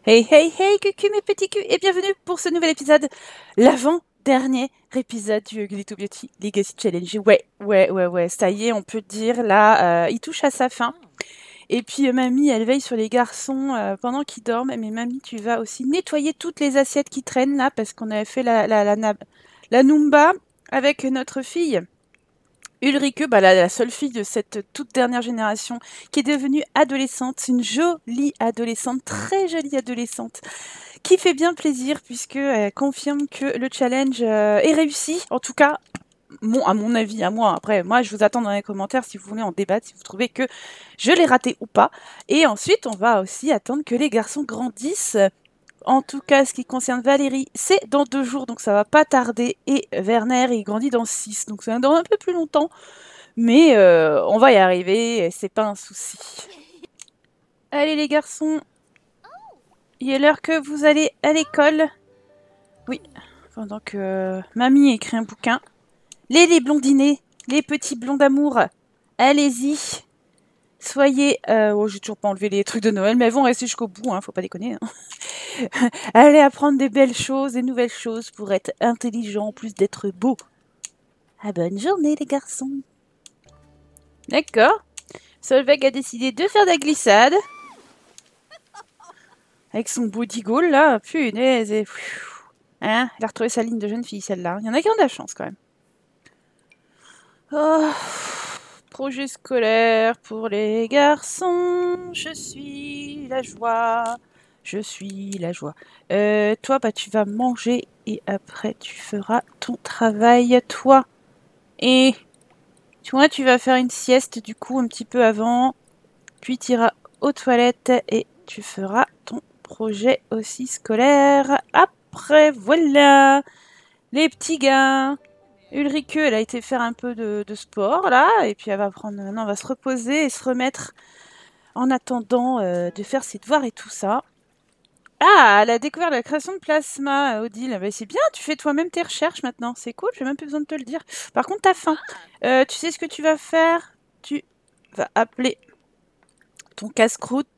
Hey hey hey cucu mes petits culs et bienvenue pour ce nouvel épisode, l'avant-dernier épisode du Ugly to Beauty Legacy Challenge. Ouais, ça y est, on peut dire là, il touche à sa fin. Et puis mamie, elle veille sur les garçons pendant qu'ils dorment. Mais mamie, tu vas aussi nettoyer toutes les assiettes qui traînent là parce qu'on avait fait la Numba avec notre fille. Ulrike, bah, la seule fille de cette toute dernière génération qui est devenue adolescente, une jolie adolescente, très jolie adolescente, qui fait bien plaisir puisqu'elle confirme que le challenge est réussi. En tout cas, à mon avis, à moi. Après, moi, je vous attends dans les commentaires si vous voulez en débattre, si vous trouvez que je l'ai raté ou pas. Et ensuite, on va aussi attendre que les garçons grandissent. En tout cas, ce qui concerne Valérie, c'est dans 2 jours, donc ça va pas tarder. Et Werner, il grandit dans 6, donc ça dans un peu plus longtemps. Mais on va y arriver, c'est pas un souci. Allez les garçons, il est l'heure que vous allez à l'école. Oui, pendant que mamie écrit un bouquin. Les blondinés, les petits blonds d'amour, allez-y. Soyez... oh, j'ai toujours pas enlevé les trucs de Noël, mais elles vont rester jusqu'au bout, hein, faut pas déconner. Hein. Allez apprendre des belles choses, des nouvelles choses pour être intelligent, en plus d'être beau. Ah, bonne journée les garçons. D'accord. Solveig a décidé de faire de la glissade. Avec son body goal, là, punaise. Et... Hein, elle a retrouvé sa ligne de jeune fille, celle-là. Il y en a qui ont de la chance, quand même. Oh, projet scolaire pour les garçons. Je suis la joie. Je suis la joie. Toi, bah, tu vas manger et après, tu feras ton travail, toi. Et toi, tu vas faire une sieste, du coup, un petit peu avant. Puis, tu iras aux toilettes et tu feras ton projet aussi scolaire. Après, voilà. Les petits gars. Ulrike, elle a été faire un peu de sport, là, et puis elle va prendre... Non, elle va se reposer et se remettre en attendant de faire ses devoirs et tout ça. Ah, elle a découvert la création de plasma, Odile. Bah, c'est bien, tu fais toi-même tes recherches maintenant. C'est cool, j'ai même plus besoin de te le dire. Par contre, t'as faim. Tu sais ce que tu vas faire? Tu vas appeler ton casse-croûte.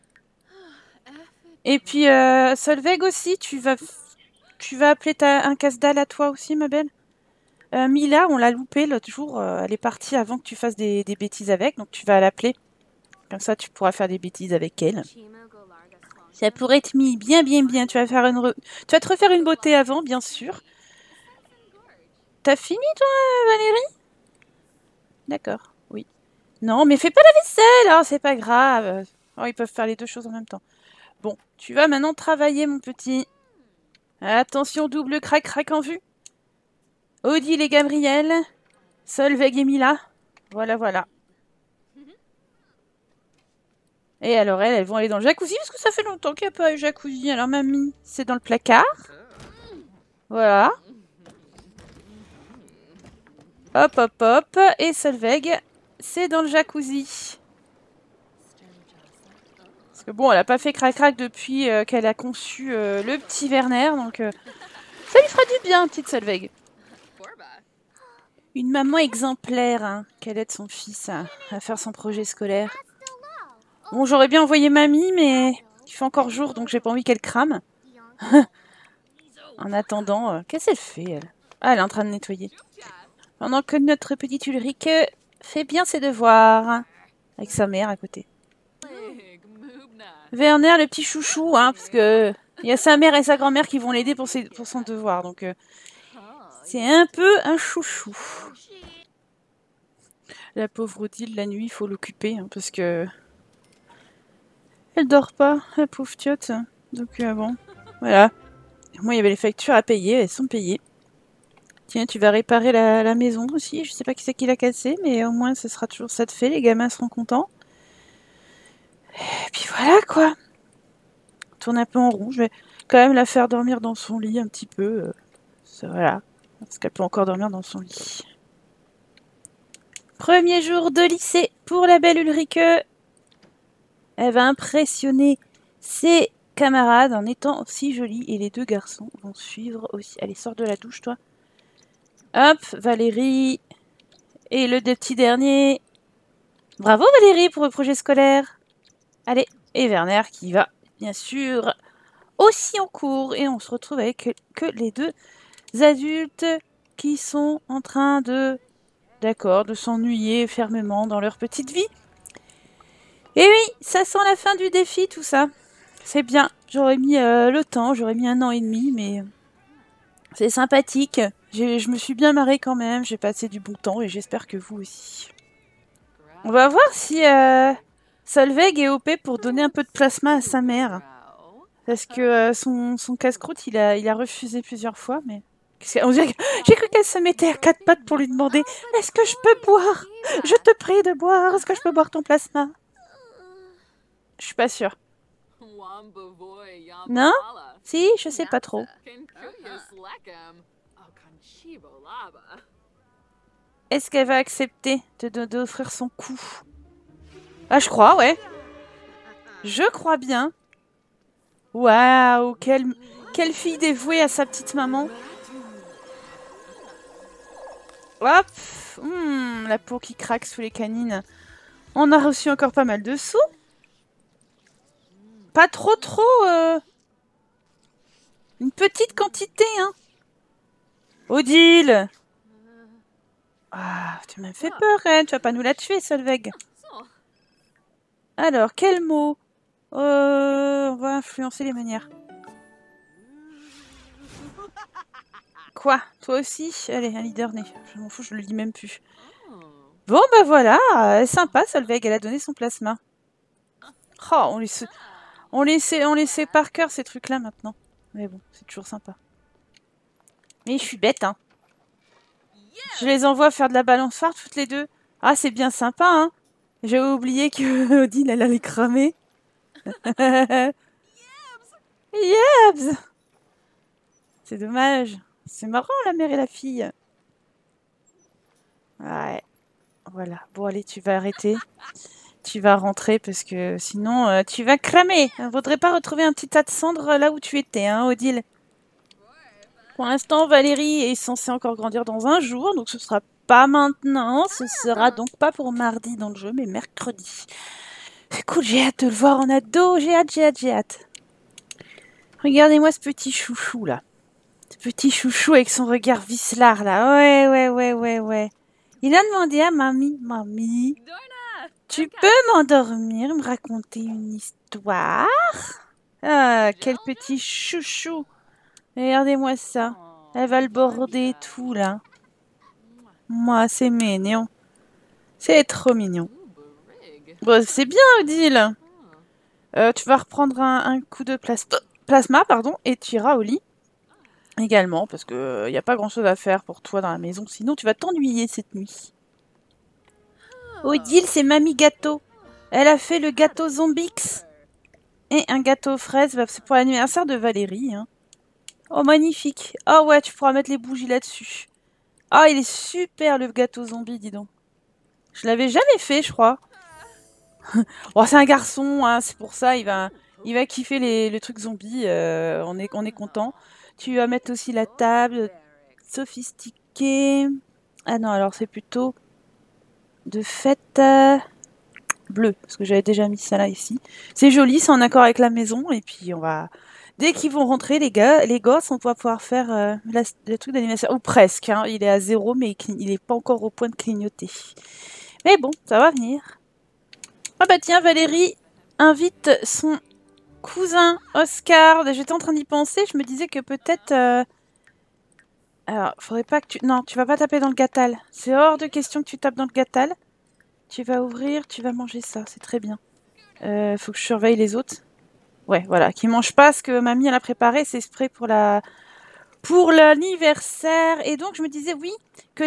Et puis, Solveig aussi, tu vas appeler un casse-dalle à toi aussi, ma belle. Mila, on l'a loupée l'autre jour. Elle est partie avant que tu fasses des bêtises avec, donc tu vas l'appeler. Comme ça, tu pourras faire des bêtises avec elle. Ça pourrait être mis bien. Tu vas te refaire une beauté avant, bien sûr. T'as fini, toi, Valérie? D'accord, oui. Non, mais fais pas la vaisselle, oh, c'est pas grave. Oh, ils peuvent faire les deux choses en même temps. Bon, tu vas maintenant travailler, mon petit. Attention, double crac en vue. Odile et Gabriel. Solveig et Mila. Voilà. Et alors, elles vont aller dans le jacuzzi, parce que ça fait longtemps qu'il n'y a pas eu jacuzzi. Alors, mamie, c'est dans le placard. Voilà. Hop. Et Solveig, c'est dans le jacuzzi. Parce que bon, elle n'a pas fait crac-crac depuis qu'elle a conçu le petit Werner, donc ça lui fera du bien, petite Solveig. Une maman exemplaire, hein, qu'elle aide son fils à faire son projet scolaire. Bon, j'aurais bien envoyé mamie, mais il fait encore jour, donc j'ai pas envie qu'elle crame. En attendant, qu'est-ce qu'elle fait, elle? Ah, elle est en train de nettoyer. Pendant que notre petite Ulrike fait bien ses devoirs, hein, avec sa mère à côté. Werner, le petit chouchou, hein, parce que il y a sa mère et sa grand-mère qui vont l'aider pour son devoir, donc c'est un peu un chouchou. La pauvre Odile, la nuit, il faut l'occuper, hein, parce que elle dort pas, la pauvre tiotte. Donc bon, voilà. Moi, il y avait les factures à payer, elles sont payées. Tiens, tu vas réparer la maison aussi. Je sais pas qui c'est qui l'a cassée, mais au moins, ce sera toujours ça de fait. Les gamins seront contents. Et puis voilà, quoi. Tourne un peu en rond. Je vais quand même la faire dormir dans son lit un petit peu. Voilà. Parce qu'elle peut encore dormir dans son lit. Premier jour de lycée pour la belle Ulrike. Elle va impressionner ses camarades en étant aussi jolie. Et les deux garçons vont suivre aussi. Allez, sors de la douche, toi. Hop, Valérie. Et le petit dernier. Bravo Valérie pour le projet scolaire. Allez, et Werner qui va, bien sûr, aussi en cours. Et on se retrouve avec que les deux adultes qui sont en train de s'ennuyer fermement dans leur petite vie. Et oui, ça sent la fin du défi, tout ça. C'est bien. J'aurais mis le temps, j'aurais mis 1 an et demi, mais c'est sympathique. Je me suis bien marrée quand même, j'ai passé du bon temps et j'espère que vous aussi. On va voir si Solveig est OP pour donner un peu de plasma à sa mère. Parce que son casse-croûte, il a refusé plusieurs fois, mais... On dirait que... J'ai cru qu'elle se mettait à 4 pattes pour lui demander « Est-ce que je peux boire? Je te prie de boire, est-ce que je peux boire ton plasma ?» Je suis pas sûre. Non? Si, je sais pas trop. Est-ce qu'elle va accepter d'offrir son coup? Ah, je crois, ouais. Je crois bien. Waouh, quelle fille dévouée à sa petite maman. Hop, la peau qui craque sous les canines. On a reçu encore pas mal de sous. Pas trop, une petite quantité, hein. Odile! Ah, tu m'as fait peur, hein. Tu vas pas nous la tuer, Solveig. Alors, quel mot? On va influencer les manières. Quoi? Toi aussi? Allez, un leader né. Je m'en fous, je le lis même plus. Bon, bah voilà, sympa, Solveig, elle a donné son plasma. Oh, on les sait par cœur, ces trucs-là, maintenant. Mais bon, c'est toujours sympa. Mais je suis bête, hein. Je les envoie faire de la balançoire, toutes les deux. Ah, c'est bien sympa, hein. J'avais oublié que Odile, elle allait cramer. Yebs! C'est dommage. C'est marrant, la mère et la fille. Ouais. Voilà. Bon, allez, tu vas arrêter. Tu vas rentrer parce que sinon, tu vas cramer. Il ne faudrait pas retrouver un petit tas de cendres là où tu étais, hein, Odile. Pour l'instant, Valérie est censée encore grandir dans 1 jour, donc ce sera pas maintenant. Ce sera donc pas pour mardi dans le jeu, mais mercredi. C'est cool, j'ai hâte de le voir en ado. J'ai hâte. Regardez-moi ce petit chouchou là. Ce petit chouchou avec son regard vicelard là. Ouais. Il a demandé à mamie, tu peux m'endormir, me raconter une histoire? Ah, quel petit chouchou. Regardez-moi ça. Elle va le border et tout là. Moi, c'est mignon. C'est trop mignon. Bon, c'est bien, Odile. Tu vas reprendre un coup de plasma, pardon, et tu iras au lit. Également, parce que y a pas grand-chose à faire pour toi dans la maison. Sinon, tu vas t'ennuyer cette nuit. Odile, c'est Mamie Gâteau. Elle a fait le gâteau Zombix. Et un gâteau aux fraises. Bah, c'est pour l'anniversaire de Valérie. Hein. Oh, magnifique. Oh ouais, tu pourras mettre les bougies là-dessus. Oh, il est super le gâteau zombie, dis donc. Je l'avais jamais fait, je crois. Oh, c'est un garçon, hein, c'est pour ça, il va kiffer le truc zombie. On est content. Tu vas mettre aussi la table sophistiquée. Ah non, alors c'est plutôt de fête bleue, parce que j'avais déjà mis ça là ici. C'est joli, c'est en accord avec la maison, et puis on va... Dès qu'ils vont rentrer, les gosses, on va pouvoir faire le truc d'animation. Ou presque, hein. Il est à 0, mais il n'est pas encore au point de clignoter. Mais bon, ça va venir. Ah bah tiens, Valérie invite son cousin Oscar. J'étais en train d'y penser, je me disais que peut-être... Alors, faudrait pas que tu... Non, tu vas pas taper dans le gâtal. C'est hors de question que tu tapes dans le gâtal. Tu vas ouvrir, tu vas manger ça, c'est très bien. Faut que je surveille les autres. Ouais, voilà, qui mangent pas ce que mamie elle a préparé, c'est spray pour l'anniversaire. Et donc je me disais oui que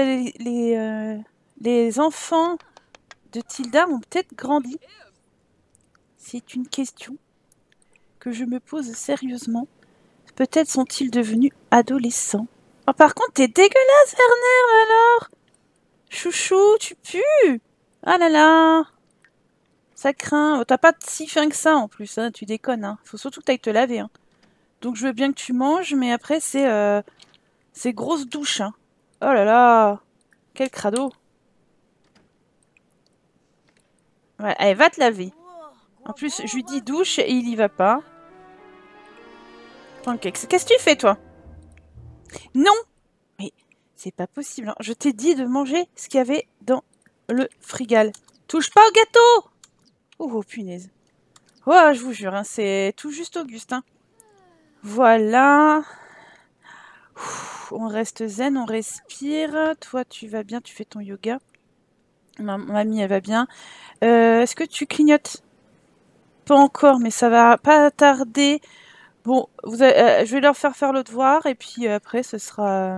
les enfants de Tilda ont peut-être grandi. C'est une question que je me pose sérieusement. Peut-être sont-ils devenus adolescents. Oh, par contre, t'es dégueulasse, Werner, alors. Chouchou, tu pues. Ah là là. Ça craint. Oh, t'as pas si faim que ça, en plus. Hein. Tu déconnes. Hein. Faut surtout que t'ailles te laver. Hein. Donc, je veux bien que tu manges, mais après, c'est grosse douche. Hein. Oh là là. Quel crado. Ouais, allez, va te laver. En plus, je lui dis douche et il y va pas. Pancakes. Qu'est-ce que tu fais, toi? Non! Mais c'est pas possible. Hein. Je t'ai dit de manger ce qu'il y avait dans le frigal. Touche pas au gâteau! Oh, punaise. Oh, je vous jure, hein, c'est tout juste Auguste. Hein. Voilà. On reste zen, on respire. Toi, tu vas bien, tu fais ton yoga. Mamie, elle va bien. Est-ce que tu clignotes? Pas encore, mais ça va pas tarder. Bon, je vais leur faire le devoir et puis après, ce sera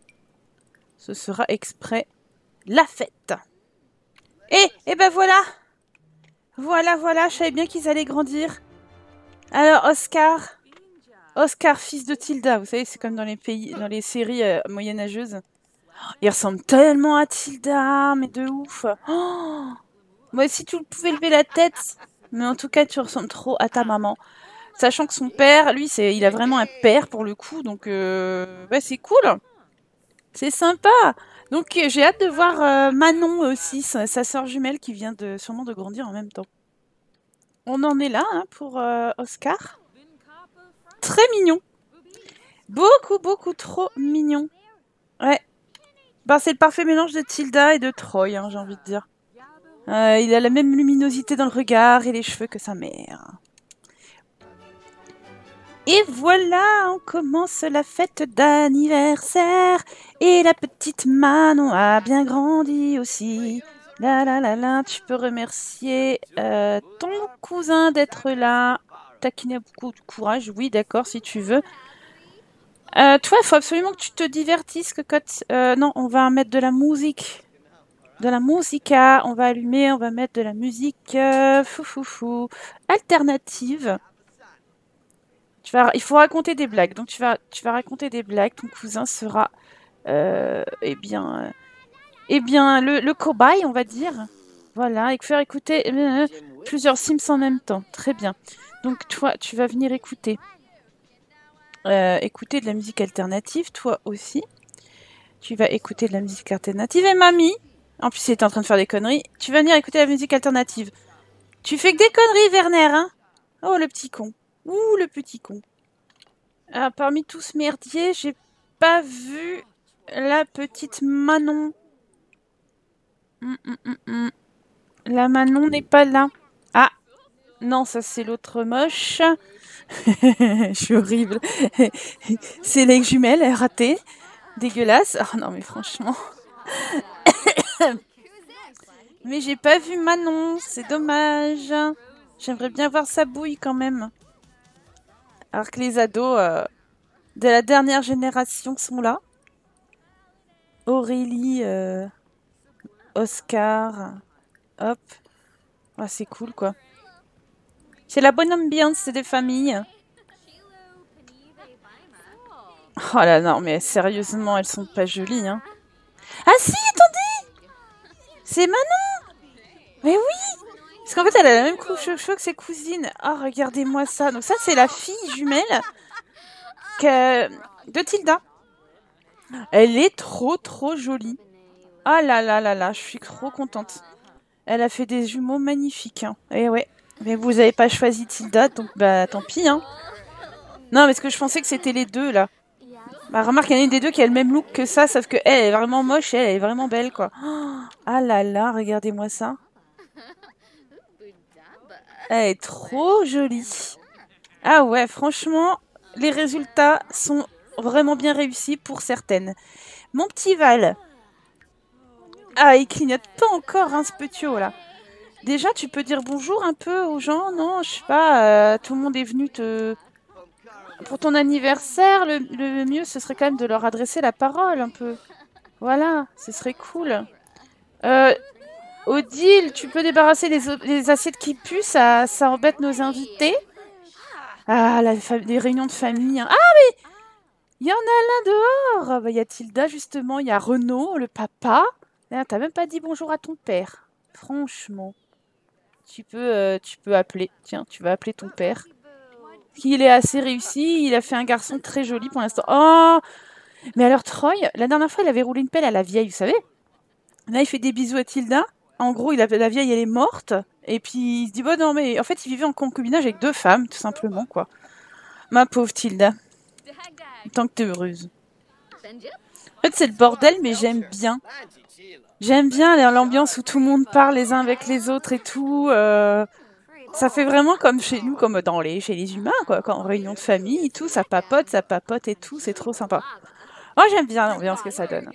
exprès la fête. Et ben voilà. Voilà, je savais bien qu'ils allaient grandir. Alors, Oscar, fils de Tilda, vous savez, c'est comme dans les séries moyenâgeuses. Il ressemble tellement à Tilda, mais de ouf. Oh, moi aussi, tu pouvais lever la tête. Mais en tout cas, tu ressembles trop à ta maman. Sachant que son père, lui, il a vraiment un père pour le coup. Donc, c'est cool. C'est sympa. Donc, j'ai hâte de voir Manon aussi, sa sœur jumelle qui vient sûrement de grandir en même temps. On en est là hein, pour Oscar. Très mignon. Beaucoup trop mignon. Ouais. Ben, c'est le parfait mélange de Tilda et de Troy, hein, j'ai envie de dire. Il a la même luminosité dans le regard et les cheveux que sa mère. Et voilà, on commence la fête d'anniversaire. Et la petite Manon a bien grandi aussi. La, tu peux remercier ton cousin d'être là. Taquiner beaucoup de courage, oui, d'accord, si tu veux. Toi, il faut absolument que tu te divertisses, cocotte. Non, on va mettre de la musique. De la musica. On va allumer, on va mettre de la musique alternative. Il faut raconter des blagues. Donc, tu vas raconter des blagues. Ton cousin sera, le cobaye, on va dire. Voilà, et faire écouter plusieurs Sims en même temps. Très bien. Donc, toi, tu vas venir écouter de la musique alternative. Toi aussi. Tu vas écouter de la musique alternative. Et mamie, en plus, il était en train de faire des conneries. Tu vas venir écouter la musique alternative. Tu fais que des conneries, Werner, hein? Oh, le petit con. Ouh, le petit con. Parmi tous ce merdier, j'ai pas vu la petite Manon. La Manon n'est pas là. Ah, non, ça c'est l'autre moche. Je suis horrible. C'est les jumelles, ratées. Dégueulasse. Oh non, mais franchement. Mais j'ai pas vu Manon, c'est dommage. J'aimerais bien voir sa bouille quand même. Alors que les ados de la dernière génération sont là. Aurélie, Oscar, hop. Ah, c'est cool quoi. C'est la bonne ambiance des familles. Oh là non, mais sérieusement, elles sont pas jolies. Hein. Ah si, attendez! C'est Manon! Mais oui! Parce qu'en fait, elle a la même couche de cheveux que ses cousines. Oh, regardez-moi ça. Donc ça, c'est la fille jumelle de Tilda. Elle est trop jolie. Ah là là là là, je suis trop contente. Elle a fait des jumeaux magnifiques. Hein. Et ouais, mais vous avez pas choisi Tilda, donc bah tant pis. Hein. Non, parce que je pensais que c'était les deux là. Bah remarque, il y en a une des deux qui a le même look que ça, sauf que elle est vraiment moche et elle est vraiment belle quoi. Oh, ah là là, regardez-moi ça. Elle est trop jolie. Ah ouais, franchement, les résultats sont vraiment bien réussis pour certaines. Mon petit Val. Ah, il clignote pas encore, hein, ce petiot là. Déjà, tu peux dire bonjour un peu aux gens, non? Je sais pas, tout le monde est venu pour ton anniversaire, le mieux, ce serait quand même de leur adresser la parole un peu. Voilà, ce serait cool. Odile, tu peux débarrasser les assiettes qui puent, ça embête nos invités. Ah, les réunions de famille. Hein. Ah, mais il y en a l'un dehors. Bah, y a Tilda, justement. Il y a Renaud, le papa. T'as même pas dit bonjour à ton père. Franchement. Tu peux appeler. Tiens, tu vas appeler ton père. Il est assez réussi. Il a fait un garçon très joli pour l'instant. Oh! Mais alors, Troy, la dernière fois, il avait roulé une pelle à la vieille, vous savez? Là, il fait des bisous à Tilda. En gros, la vieille, elle est morte. Et puis, il se dit, bon, non, mais en fait, il vivait en concubinage avec 2 femmes, tout simplement, quoi. Ma pauvre Tilda. Tant que t'es heureuse. En fait, c'est le bordel, mais j'aime bien. J'aime bien l'ambiance où tout le monde parle les uns avec les autres et tout. Ça fait vraiment comme chez nous, comme chez les humains, quoi. Quand en réunion de famille et tout, ça papote et tout. C'est trop sympa. Oh, j'aime bien l'ambiance que ça donne.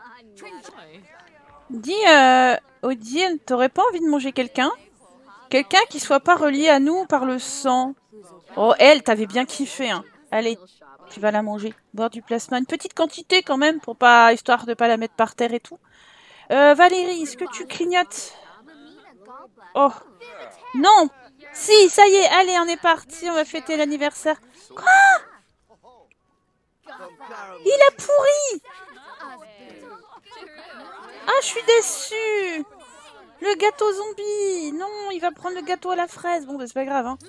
Dis, Odile, t'aurais pas envie de manger quelqu'un? Quelqu'un qui soit pas relié à nous par le sang. Oh, elle, t'avais bien kiffé, hein. Allez, tu vas la manger. Boire du plasma. Une petite quantité quand même, pour pas, histoire de pas la mettre par terre et tout. Valérie, est-ce que tu clignotes? Oh, non. Si, ça y est, allez, on est parti, on va fêter l'anniversaire. Quoi? Il a pourri! Ah, je suis déçue! Le gâteau zombie! Non, il va prendre le gâteau à la fraise. Bon, bah, c'est pas grave, hein.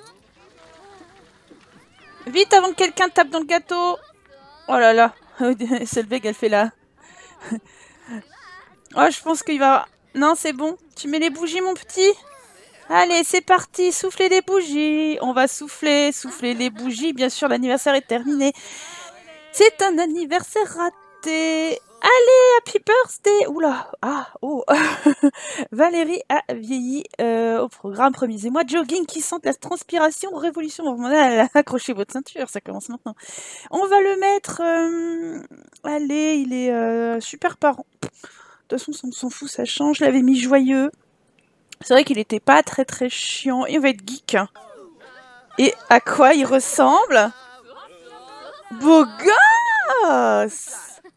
Vite, avant que quelqu'un tape dans le gâteau! Oh là là! Solveig, elle fait là. Oh, je pense qu'il va... Non, c'est bon. Tu mets les bougies, mon petit? Allez, c'est parti, soufflez les bougies. On va souffler les bougies. Bien sûr, l'anniversaire est terminé. C'est un anniversaire raté. Allez, happy birthday. Oula, ah, oh. Valérie a vieilli au programme premiers émois. Jogging qui sent la transpiration, révolution hormonale. Accrochez votre ceinture, ça commence maintenant. On va le mettre... Allez, il est super parent. De toute façon, on s'en fout, ça change. Je l'avais mis joyeux. C'est vrai qu'il était pas très très chiant. Il va être geek. Et à quoi il ressemble? Beau gosse!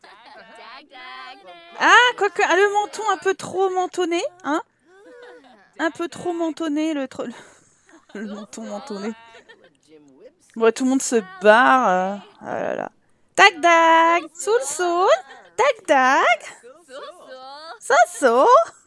Ah, quoique, le menton un peu trop mentonné, hein? Un peu trop mentonné, le menton mentonné. Bon, tout le monde se barre. Ah là là. Tac tac! Soul soul! Tac tac! Soso!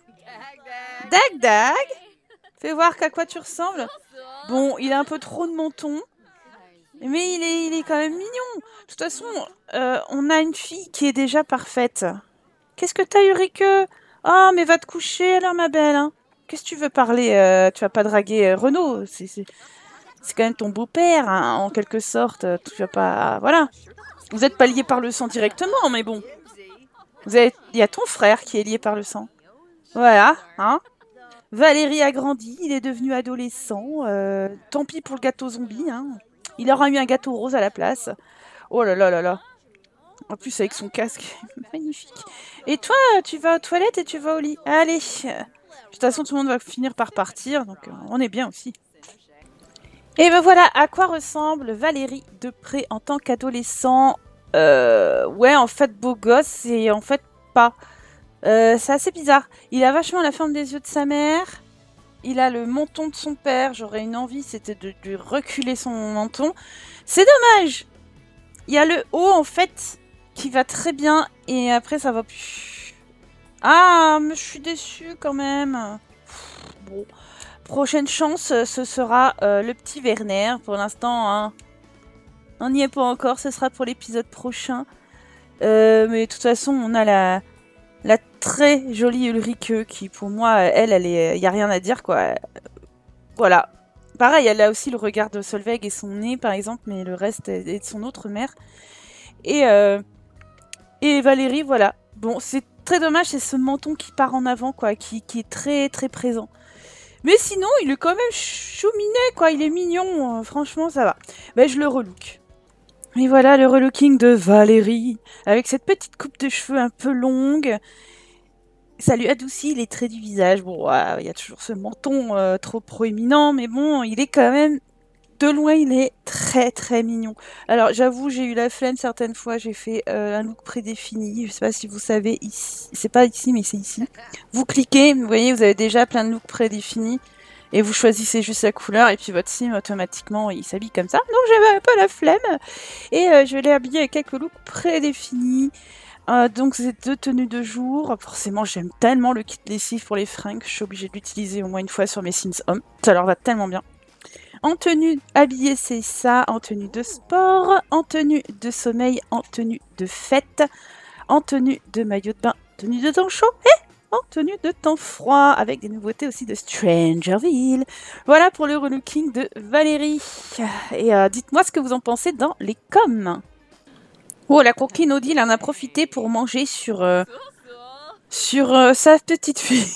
Dag dag! Fais voir qu'à quoi tu ressembles. Bon, il a un peu trop de menton. Mais il est quand même mignon. De toute façon, on a une fille qui est déjà parfaite. Qu'est-ce que t'as, Ulrike? Oh, mais va te coucher alors, ma belle. Hein. Qu'est-ce que tu veux parler? Tu vas pas draguer Renaud. C'est quand même ton beau-père, hein, en quelque sorte. Tu vas pas... Voilà. Vous n'êtes pas liés par le sang directement, mais bon. Il y a ton frère qui est lié par le sang. Voilà, hein. Valérie a grandi, il est devenu adolescent. Tant pis pour le gâteau zombie, hein. Il aura eu un gâteau rose à la place. Oh là là là là. En plus, avec son casque. Magnifique. Et toi, tu vas aux toilettes et tu vas au lit. Allez. De toute façon, tout le monde va finir par partir, donc on est bien aussi. Et ben voilà à quoi ressemble Valérie de près en tant qu'adolescent. Ouais, en fait, beau gosse et en fait pas. C'est assez bizarre. Il a vachement la forme des yeux de sa mère. Il a le menton de son père. J'aurais une envie, c'était de reculer son menton. C'est dommage. Il y a le haut, en fait, qui va très bien. Et après, ça va plus. Ah, mais je suis déçue quand même. Bon. Prochaine chance, ce sera le petit Werner. Pour l'instant, hein, on n'y est pas encore. Ce sera pour l'épisode prochain. Mais de toute façon, on a la très jolie Ulrike qui, pour moi, elle est... Il n'y a rien à dire, quoi. Voilà. Pareil, elle a aussi le regard de Solveig et son nez, par exemple, mais le reste est de son autre mère. Et Valérie, voilà. Bon, c'est très dommage, c'est ce menton qui part en avant, quoi, qui est très, très présent. Mais sinon, il est quand même chouminet, quoi. Il est mignon, franchement, ça va. Ben, je le relook. Et voilà le relooking de Valérie, avec cette petite coupe de cheveux un peu longue. Ça lui adoucit les traits du visage. Bon, il y a toujours ce menton trop proéminent, mais bon, il est quand même... De loin, il est très très mignon. Alors, j'avoue, j'ai eu la flemme certaines fois. J'ai fait un look prédéfini. Je sais pas si vous savez, ici. C'est pas ici, mais c'est ici. Vous cliquez, vous voyez, vous avez déjà plein de looks prédéfinis. Et vous choisissez juste la couleur. Et puis votre sim, automatiquement, il s'habille comme ça. Donc, j'avais un peu la flemme. Et je l'ai habillé avec quelques looks prédéfinis. Donc c'est 2 tenues de jour. Forcément, j'aime tellement le kit lessive pour les fringues. Je suis obligée de l'utiliser au moins une fois sur mes Sims hommes. Ça leur va tellement bien. En tenue habillée, c'est ça. En tenue de sport, en tenue de sommeil, en tenue de fête, en tenue de maillot de bain, tenue de temps chaud et en tenue de temps froid. Avec des nouveautés aussi de Strangerville. Voilà pour le relooking de Valérie. Et dites-moi ce que vous en pensez dans les coms. Oh, la coquine Odile en a profité pour manger sur sa petite fille.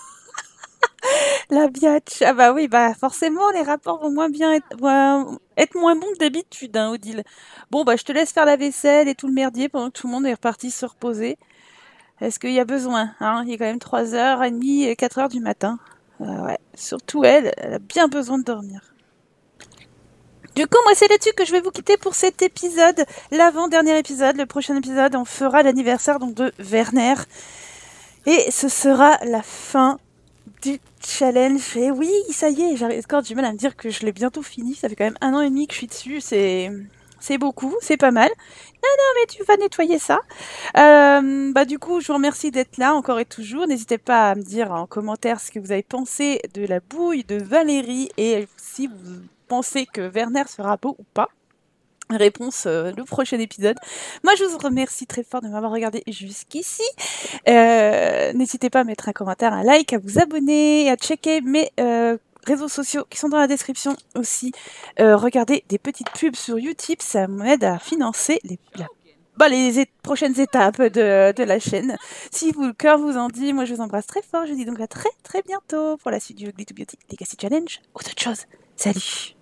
La biatch. Ah bah oui, bah forcément, les rapports vont être moins bons que d'habitude, hein, Odile. Bon, bah je te laisse faire la vaisselle et tout le merdier pendant que tout le monde est reparti se reposer. Est-ce qu'il y a besoin, hein? Il est quand même 3h30 et 4h du matin. Ouais, surtout elle, elle a bien besoin de dormir. Du coup, moi, c'est là-dessus que je vais vous quitter pour cet épisode, l'avant-dernier épisode. Le prochain épisode, on fera l'anniversaire donc de Werner. Et ce sera la fin du challenge. Et oui, ça y est, j'arrive encore du mal à me dire que je l'ai bientôt fini. Ça fait quand même 1 an et demi que je suis dessus. C'est beaucoup, c'est pas mal. Non, mais tu vas nettoyer ça. Bah du coup, je vous remercie d'être là encore et toujours. N'hésitez pas à me dire en commentaire ce que vous avez pensé de la bouille de Valérie et si vous pensez que Werner sera beau ou pas. Réponse le prochain épisode. Moi, je vous remercie très fort de m'avoir regardé jusqu'ici. N'hésitez pas à mettre un commentaire, un like, à vous abonner, à checker mes réseaux sociaux qui sont dans la description aussi. Regardez des petites pubs sur YouTube, ça m'aide à financer les prochaines étapes de la chaîne. Si le cœur vous en dit, moi je vous embrasse très fort. Je vous dis donc à très très bientôt pour la suite du Ugly to Beauty Legacy Challenge ou d'autres choses. Salut!